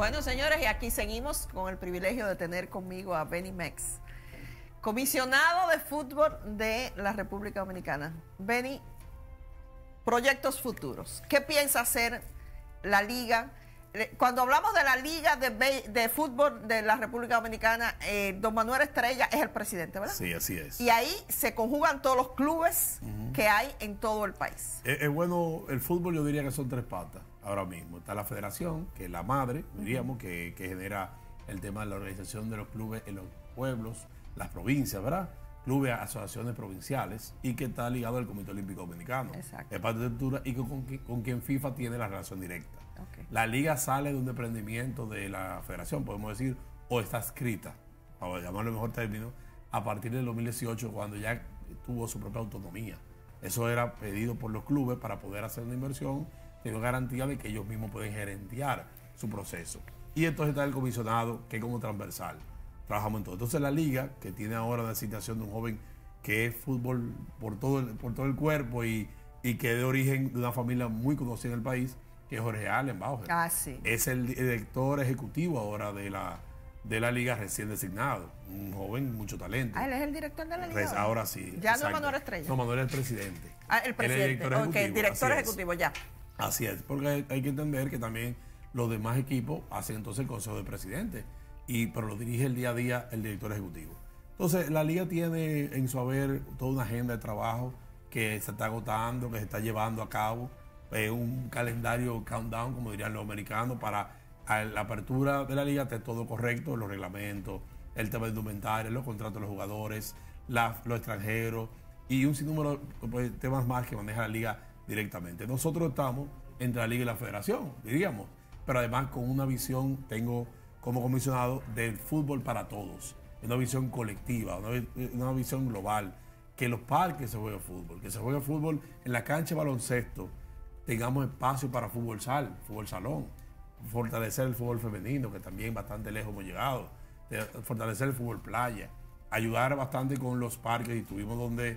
Bueno, señores, y aquí seguimos con el privilegio de tener conmigo a Benny Mex, comisionado de fútbol de la República Dominicana. Benny, proyectos futuros. ¿Qué piensa hacer la liga? Cuando hablamos de la liga de fútbol de la República Dominicana, don Manuel Estrella es el presidente, ¿verdad? Sí, así es. Y ahí se conjugan todos los clubes que hay en todo el país. Es bueno, el fútbol yo diría que son tres patas ahora mismo. Está la federación, que es la madre, diríamos, que genera el tema de la organización de los clubes en los pueblos, las provincias, ¿verdad? Clubes, asociaciones provinciales, y que está ligado al Comité Olímpico Dominicano. Exacto. Es parte de estructura y con quien FIFA tiene la relación directa. Okay. La liga sale de un emprendimiento de la federación, podemos decir, o está escrita, para llamarlo en mejor término, a partir del 2018, cuando ya tuvo su propia autonomía. Eso era pedido por los clubes para poder hacer una inversión, teniendo garantía de que ellos mismos pueden gerentear su proceso. Y entonces está el comisionado, que es como transversal. Trabajamos en todo. Entonces la liga, que tiene ahora una asignación de un joven que es fútbol por todo el cuerpo y que es de origen de una familia muy conocida en el país, que es Jorge Allen Bauer. Ah, sí. Es el director ejecutivo ahora de la liga recién designado. Un joven, mucho talento. Ah, él es el director de la liga. Ahora sí. Ya exacto. No Manuel Estrella. No, Manuel es el presidente. Ah, el presidente. El director ejecutivo. Ok, director ejecutivo, ya. Así es, porque hay que entender que también los demás equipos hacen entonces el consejo de presidente, pero lo dirige el día a día el director ejecutivo. Entonces, la liga tiene en su haber toda una agenda de trabajo que se está agotando, que se está llevando a cabo, un calendario countdown, como dirían los americanos, para la apertura de la liga esté todo correcto, los reglamentos, el tema de indumentaria, los contratos de los jugadores, los extranjeros y un sinnúmero de temas más que maneja la liga directamente. Nosotros estamos entre la liga y la federación, diríamos, pero además con una visión, tengo como comisionado del fútbol para todos, una visión colectiva, una visión global, que los parques se juegue fútbol, que se juegue fútbol en la cancha de baloncesto, tengamos espacio para fútbol salón, fortalecer el fútbol femenino, que también bastante lejos hemos llegado, fortalecer el fútbol playa, ayudar bastante con los parques, y estuvimos donde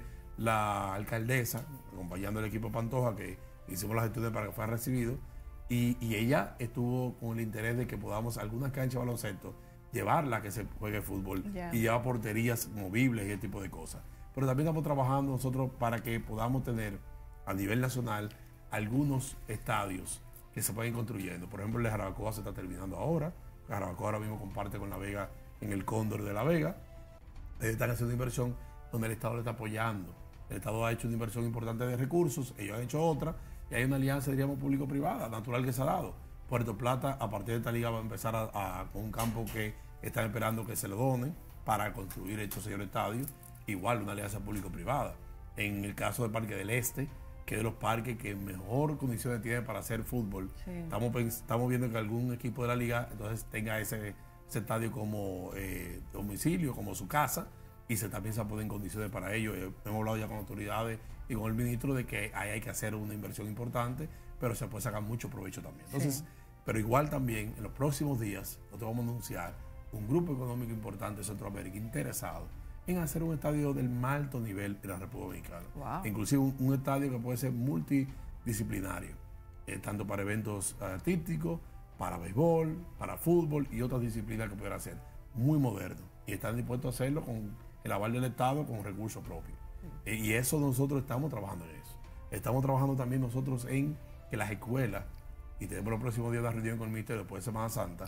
la alcaldesa, acompañando al equipo Pantoja, que hicimos las gestiones para que fuera recibido, y ella estuvo con el interés de que podamos algunas canchas de baloncesto llevarla a que se juegue fútbol y llevar porterías movibles y ese tipo de cosas. Pero también estamos trabajando nosotros para que podamos tener a nivel nacional algunos estadios que se pueden construyendo. Por ejemplo, el de Jarabacoa se está terminando ahora. Jarabacoa ahora mismo comparte con La Vega en el Cóndor de La Vega. Están haciendo inversión donde el Estado le está apoyando. El Estado ha hecho una inversión importante de recursos, ellos han hecho otra, y hay una alianza, diríamos, público-privada, natural, que se ha dado. Puerto Plata, a partir de esta liga, va a empezar con un campo que están esperando que se lo donen para construir estos señor estadios. Igual una alianza público-privada. En el caso del Parque del Este, que es de los parques que mejor condiciones tiene para hacer fútbol, estamos viendo que algún equipo de la liga entonces tenga ese estadio como domicilio, como su casa, y también se pone en condiciones para ello. Hemos hablado ya con autoridades y con el ministro de que ahí hay que hacer una inversión importante, pero se puede sacar mucho provecho también. Entonces, pero igual también en los próximos días nosotros vamos a anunciar un grupo económico importante de Centroamérica interesado en hacer un estadio del más alto nivel en la República Dominicana. Wow. Inclusive un estadio que puede ser multidisciplinario, tanto para eventos artísticos, para béisbol, para fútbol y otras disciplinas que pudiera ser muy moderno. Y están dispuestos a hacerlo con el aval del Estado, con recursos propios. Y eso nosotros estamos trabajando en eso. Estamos trabajando también nosotros en que las escuelas, y tenemos los próximos días una reunión con el Ministerio después de Semana Santa.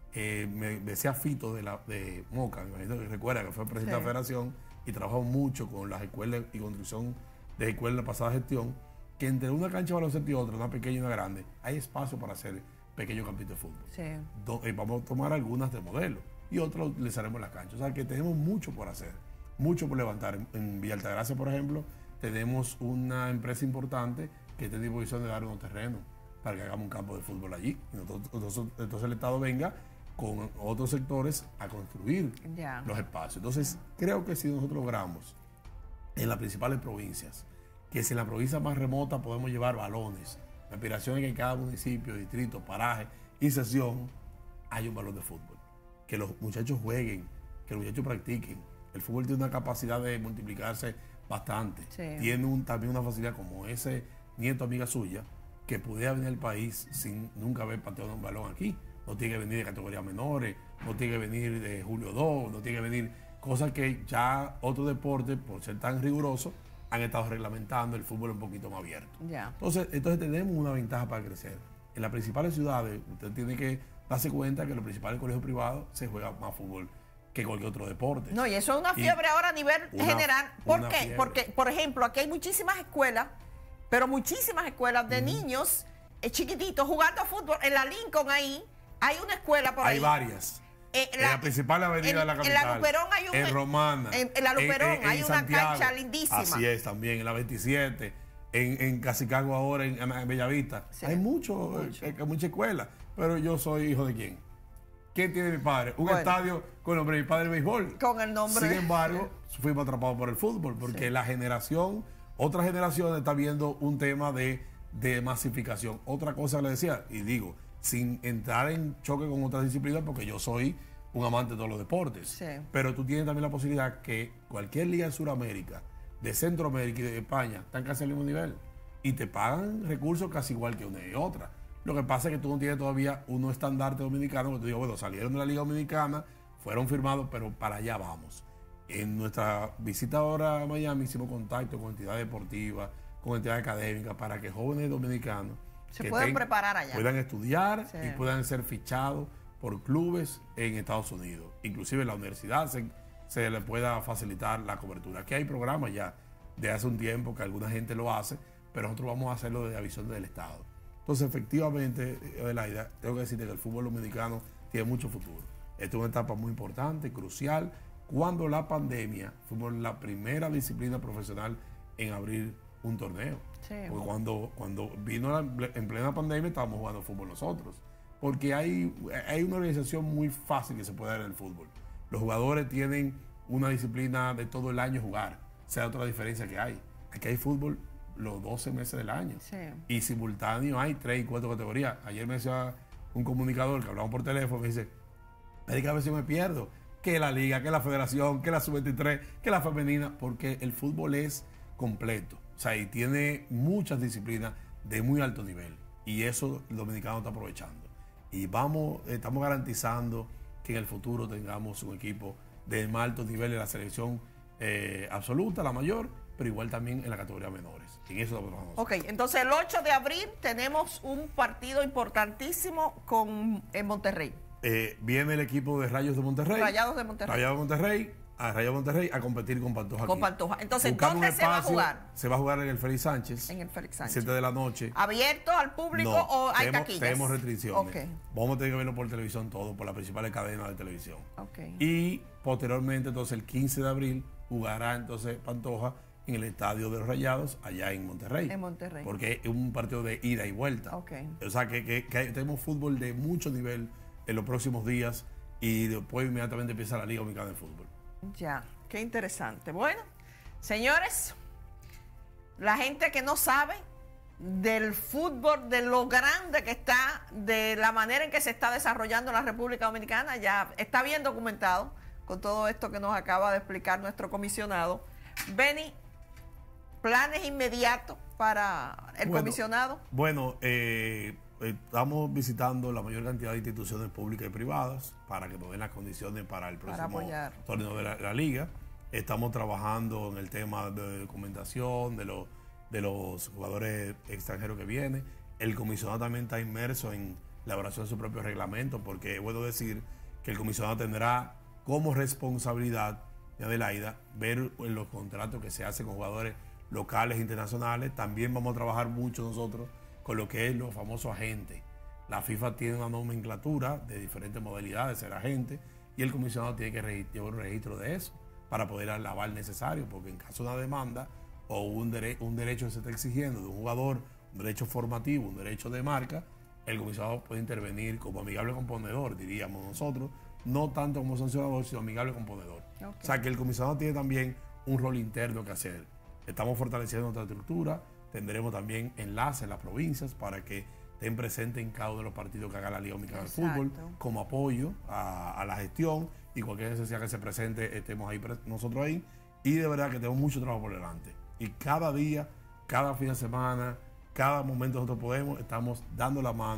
Me decía Fito de Moca, me imagino que recuerda que fue presidente de la federación, y trabajó mucho con las escuelas y construcción de escuelas en la pasada gestión, que entre una cancha de baloncesto y otra, una pequeña y una grande, hay espacio para hacer pequeños campitos de fútbol. Vamos a tomar algunas de modelo y otras utilizaremos las canchas. O sea que tenemos mucho por hacer, mucho por levantar. En Villa Altagracia, por ejemplo, tenemos una empresa importante que está en disposición de dar unos terrenos para que hagamos un campo de fútbol allí. Y entonces el Estado venga con otros sectores a construir los espacios. Entonces, creo que si nosotros logramos en las principales provincias, que si en la provincia más remota podemos llevar balones, la aspiración es que en cada municipio, distrito, paraje y sesión haya un balón de fútbol. Que los muchachos jueguen, que los muchachos practiquen. El fútbol tiene una capacidad de multiplicarse bastante. Tiene también una facilidad como ese nieto amiga suya, que pudiera venir al país sin nunca haber pateado un balón aquí. no tiene que venir de categorías menores, no tiene que venir de Julio 2, no tiene que venir cosas que ya otros deportes, por ser tan rigurosos, han estado reglamentando el fútbol un poquito más abierto. Ya. Entonces tenemos una ventaja para crecer. En las principales ciudades, usted tiene que darse cuenta que en los principales colegios privados se juega más fútbol que cualquier otro deporte. No, y eso es una fiebre ahora a nivel general. ¿Por qué? Fiebre. Porque, por ejemplo, aquí hay muchísimas escuelas, pero muchísimas escuelas de niños chiquititos jugando a fútbol. En la Lincoln ahí, hay una escuela por ahí. Hay varias. En la principal avenida de la capital. En la Luperón hay una. En Romana. En la Luperón hay una cancha lindísima. Así es, también. En la 27. En Casicago ahora, en Bellavista. Sí. Hay muchas escuelas. Pero yo soy hijo de quién. ¿Quién tiene mi padre? Un estadio con el nombre de mi padre de béisbol. Con el nombre. Sin embargo, fuimos atrapados por el fútbol. Porque la generación, otra generación está viendo un tema de masificación. Otra cosa le decía, y digo, sin entrar en choque con otras disciplinas, porque yo soy un amante de todos los deportes. Sí. Pero tú tienes también la posibilidad que cualquier liga de Sudamérica, de Centroamérica y de España están casi al mismo nivel. Y te pagan recursos casi igual que una y otra. Lo que pasa es que tú no tienes todavía unos estandartes dominicanos que tú digas, bueno, salieron de la Liga Dominicana, fueron firmados, pero para allá vamos. En nuestra visita ahora a Miami hicimos contacto con entidades deportivas, con entidades académicas, para que jóvenes dominicanos se puedan preparar allá, puedan estudiar y puedan ser fichados por clubes en Estados Unidos. Inclusive en la universidad se le pueda facilitar la cobertura. Aquí hay programas ya de hace un tiempo que alguna gente lo hace, pero nosotros vamos a hacerlo desde la visión del Estado. Entonces, efectivamente, Adelaida, tengo que decirte que el fútbol dominicano tiene mucho futuro. Esta es una etapa muy importante, crucial. Cuando la pandemia, fuimos la primera disciplina profesional en abrir un torneo. Sí. Porque cuando vino en plena pandemia estábamos jugando fútbol nosotros. Porque hay una organización muy fácil que se puede dar en el fútbol. Los jugadores tienen una disciplina de todo el año jugar. Sea otra diferencia que hay. Aquí hay fútbol los 12 meses del año. Sí. Y simultáneo hay 3 y 4 categorías. Ayer me decía un comunicador que hablamos por teléfono, me dice, que a veces me pierdo, que la liga, que la federación, que la sub-23, que la femenina, porque el fútbol es completo. O sea, y tiene muchas disciplinas de muy alto nivel. Y eso el dominicano está aprovechando. Y estamos garantizando que en el futuro tengamos un equipo de más alto nivel en la selección absoluta, la mayor, pero igual también en la categoría menores. En eso trabajamos. Ok, entonces el 8 de abril tenemos un partido importantísimo en Monterrey. Viene el equipo de Rayos de Monterrey. Rayados de Monterrey. Rayados de Monterrey a competir con Pantoja. Con Pantoja. Entonces, ¿dónde se va a jugar? Se va a jugar en el Félix Sánchez. En el Félix Sánchez. 7 de la noche. ¿Abierto al público o hay taquillas? Tenemos restricciones. Okay. Vamos a tener que verlo por televisión todo, por las principales cadenas de televisión. Okay. Y posteriormente, entonces, el 15 de abril, jugará entonces Pantoja en el estadio de los Rayados, allá en Monterrey. En Monterrey. Porque es un partido de ida y vuelta. Okay. O sea, que tenemos fútbol de mucho nivel en los próximos días y después inmediatamente empieza la Liga Dominicana de Fútbol. Ya, qué interesante. Bueno, señores, la gente que no sabe del fútbol, de lo grande que está, de la manera en que se está desarrollando en la República Dominicana, ya está bien documentado con todo esto que nos acaba de explicar nuestro comisionado. Benny, ¿planes inmediatos para el comisionado? Bueno, estamos visitando la mayor cantidad de instituciones públicas y privadas para que nos den las condiciones para el próximo torneo de la liga. Estamos trabajando en el tema de documentación de los jugadores extranjeros que vienen. El comisionado también está inmerso en la elaboración de su propio reglamento, porque es bueno decir que el comisionado tendrá como responsabilidad de Adelaida ver en los contratos que se hacen con jugadores locales e internacionales. También vamos a trabajar mucho nosotros con lo que es los famosos agentes. La FIFA tiene una nomenclatura de diferentes modalidades de ser agente y el comisionado tiene que llevar un registro de eso para poder dar el aval necesario, porque en caso de una demanda o un derecho que se está exigiendo de un jugador, un derecho formativo, un derecho de marca, el comisionado puede intervenir como amigable componedor, diríamos nosotros, no tanto como sancionador, sino amigable componedor. Okay. O sea que el comisionado tiene también un rol interno que hacer. Estamos fortaleciendo nuestra estructura, tendremos también enlaces en las provincias para que estén presentes en cada uno de los partidos que haga la Liga Dominicana de Fútbol, como apoyo a la gestión, y cualquier necesidad que se presente, estemos ahí nosotros ahí. Y de verdad que tenemos mucho trabajo por delante. Y cada día, cada fin de semana, cada momento nosotros podemos, estamos dando la mano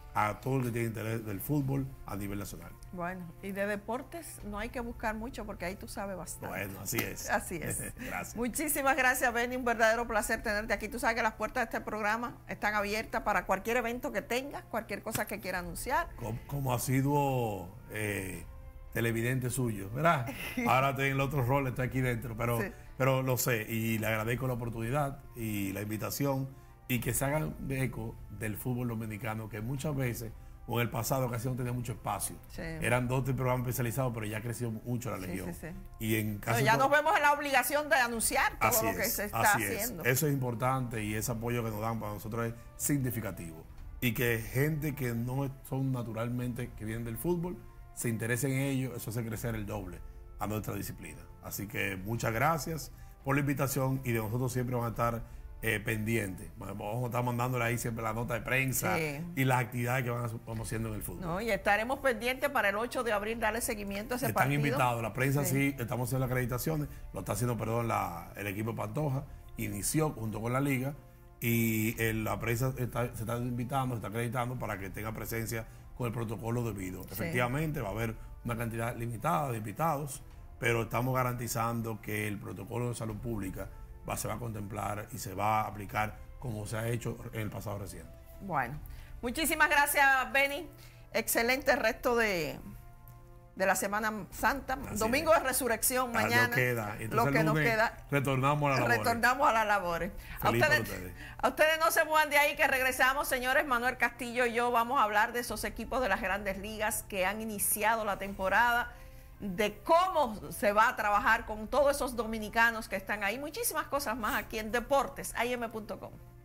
a todo el que tiene interés del fútbol a nivel nacional. Bueno, y de deportes no hay que buscar mucho porque ahí tú sabes bastante. Bueno, así es. Así es. Gracias. Muchísimas gracias, Benny. Un verdadero placer tenerte aquí. Tú sabes que las puertas de este programa están abiertas para cualquier evento que tengas, cualquier cosa que quiera anunciar. Como asiduo televidente suyo, ¿verdad? Ahora estoy en el otro rol, estoy aquí dentro, pero, Sí. pero lo sé y le agradezco la oportunidad y la invitación y que se hagan de eco del fútbol dominicano, que muchas veces, o en el pasado casi no tenía mucho espacio. Sí. Eran 2 o 3 programas especializados, pero ya ha crecido mucho la Legión. Sí. Y en Pero casi ya todo- nos vemos en la obligación de anunciar todo Así lo que es, se está así haciendo. Eso es importante y ese apoyo que nos dan para nosotros es significativo. Y que gente que no son naturalmente que vienen del fútbol se interesen en ello, eso hace crecer el doble a nuestra disciplina. Así que muchas gracias por la invitación y de nosotros siempre van a estar pendientes. Vamos a estar mandándole ahí siempre la nota de prensa Sí. y las actividades que vamos haciendo en el fútbol. No, y estaremos pendientes para el 8 de abril darle seguimiento a ese Están partido. invitados, la prensa Sí. sí, estamos haciendo las acreditaciones, lo está haciendo, perdón, el equipo de Pantoja, inició junto con la liga y la prensa se está invitando, se está acreditando para que tenga presencia con el protocolo debido. Sí. Efectivamente va a haber una cantidad limitada de invitados, pero estamos garantizando que el protocolo de salud pública se va a contemplar y se va a aplicar como se ha hecho en el pasado reciente. Bueno, muchísimas gracias, Benny. Excelente resto de la Semana Santa. Así Domingo es. de Resurrección mañana. Lo queda. Entonces, Lo que el nos lunes queda. retornamos a la labor. Retornamos a las labores. Feliz por ustedes. A ustedes no se muevan de ahí, que regresamos, señores. Manuel Castillo y yo vamos a hablar de esos equipos de las Grandes Ligas que han iniciado la temporada, de cómo se va a trabajar con todos esos dominicanos que están ahí. Muchísimas cosas más aquí en Deportes, am.com.